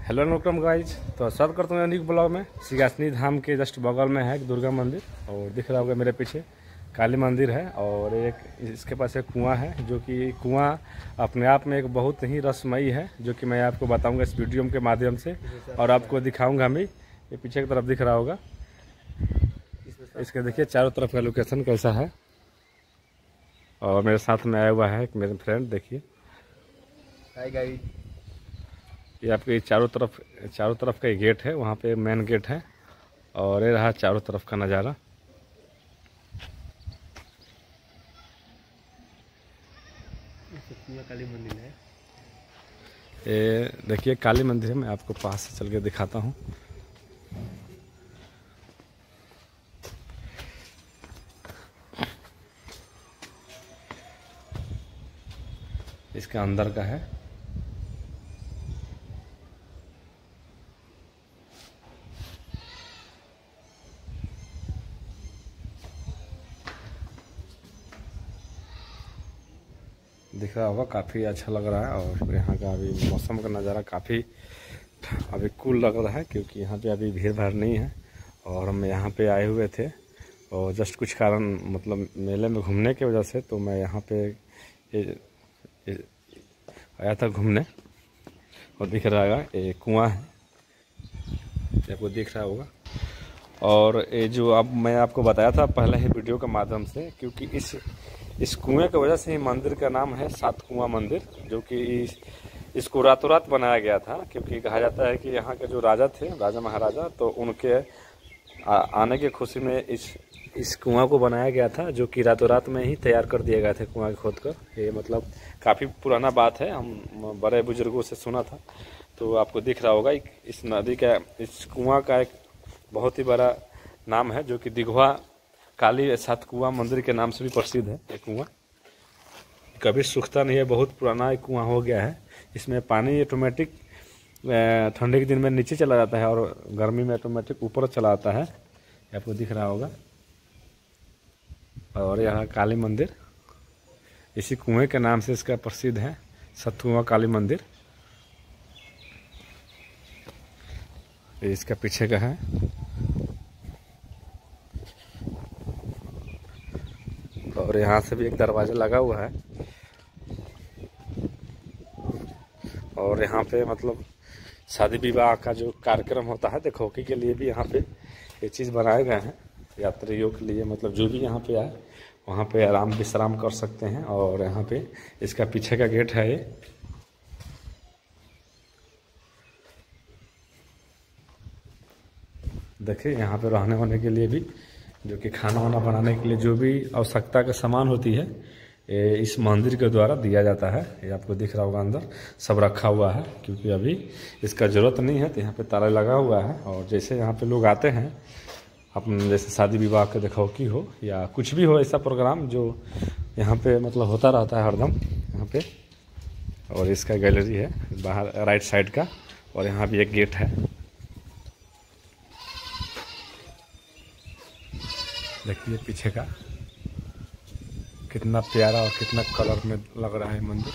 Hello नमस्कार guys. तो स्वागत करता हूँ अनिक ब्लॉग में। सिंहासनी धाम के जस्ट बगल में है दुर्गा मंदिर और दिख रहा होगा मेरे पीछे काली मंदिर है और एक इसके पास एक कुआं है जो कि कुआं अपने आप में एक बहुत ही रसमयी है जो कि मैं आपको बताऊंगा इस वीडियो के माध्यम से और आपको दिखाऊंगा भी। ये पीछे की तरफ दिख रहा होगा, इसके देखिए चारों तरफ का लोकेशन कैसा है। और मेरे साथ में आया हुआ है एक मेरे फ्रेंड, देखिए। Hi guys. ये आपके चारों तरफ का गेट है, वहाँ पे मेन गेट है और ये रहा चारों तरफ का नज़ारा। काली मंदिर है। ये देखिए काली मंदिर है, मैं आपको पास से चल के दिखाता हूँ। इसके अंदर का है। दिख रहा होगा, काफ़ी अच्छा लग रहा है और यहाँ का अभी मौसम का नज़ारा काफ़ी अभी कूल लग रहा है क्योंकि यहाँ पे अभी भीड़ भाड़ नहीं है। और हम यहाँ पे आए हुए थे और जस्ट कुछ कारण मतलब मेले में घूमने की वजह से तो मैं यहाँ पे आया था घूमने। और दिख रहा है ये कुआं है, आपको दिख रहा होगा। और ये जो अब मैं आपको बताया था पहले ही वीडियो के माध्यम से, क्योंकि इस कुएं की वजह से ही मंदिर का नाम है सात कुआं मंदिर, जो कि इसको रातों रात बनाया गया था। क्योंकि कहा जाता है कि यहाँ के जो राजा थे, राजा महाराजा, तो उनके आने की खुशी में इस कुआं को बनाया गया था, जो कि रातों रात में ही तैयार कर दिए गए थे कुआं खोद कर। ये मतलब काफ़ी पुराना बात है, हम बड़े बुजुर्गों से सुना था। तो आपको दिख रहा होगा इस नदी का, इस कुआं का एक बहुत ही बड़ा नाम है जो कि दिघवा काली सात कुआं मंदिर के नाम से भी प्रसिद्ध है। ये कुआं कभी सूखता नहीं है, बहुत पुराना एक कुआं हो गया है। इसमें पानी ऑटोमेटिक ठंडे के दिन में नीचे चला जाता है और गर्मी में ऑटोमेटिक ऊपर चला आता है, आपको दिख रहा होगा। और यह काली मंदिर इसी कुएं के नाम से इसका प्रसिद्ध है, सात कुआं काली मंदिर। ये इसका पीछे का है। और यहाँ से भी एक दरवाज़ा लगा हुआ है और यहाँ पे मतलब शादी विवाह का जो कार्यक्रम होता है दिखाने के लिए भी यहाँ पे ये चीज़ बनाए गए हैं यात्रियों के लिए। मतलब जो भी यहाँ पे आए वहाँ पे आराम विश्राम कर सकते हैं। और यहाँ पे इसका पीछे का गेट है। ये देखिए यहाँ पे रहने होने के लिए भी, जो कि खाना वाना बनाने के लिए जो भी आवश्यकता का सामान होती है ये इस मंदिर के द्वारा दिया जाता है। ये आपको दिख रहा होगा, अंदर सब रखा हुआ है क्योंकि अभी इसका ज़रूरत नहीं है। तो यहाँ पे ताला लगा हुआ है और जैसे यहाँ पे लोग आते हैं अपने, जैसे शादी विवाह के दिखावकी हो या कुछ भी हो ऐसा प्रोग्राम जो यहाँ पे मतलब होता रहता है हरदम यहाँ पे। और इसका गैलरी है बाहर राइट साइड का और यहाँ भी एक गेट है। देखिए पीछे का कितना प्यारा और कितना कलर में लग रहा है मंदिर।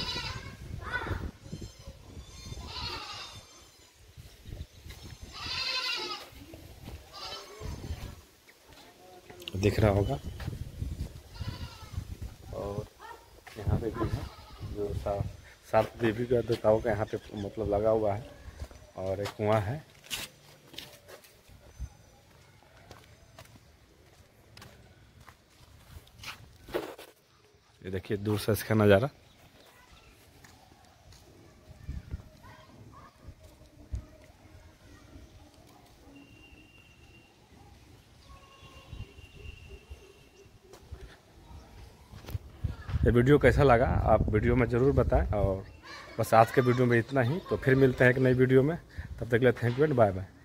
दिख रहा होगा। और यहाँ पे भी है जो सात देवी का देवताओं का यहाँ पे मतलब लगा हुआ है और एक कुआं है। ये देखिए दूर से इसका नज़ारा। ये वीडियो कैसा लगा आप वीडियो में ज़रूर बताएं। और बस आज के वीडियो में इतना ही। तो फिर मिलते हैं एक नई वीडियो में, तब तक के लिए thank you and bye bye.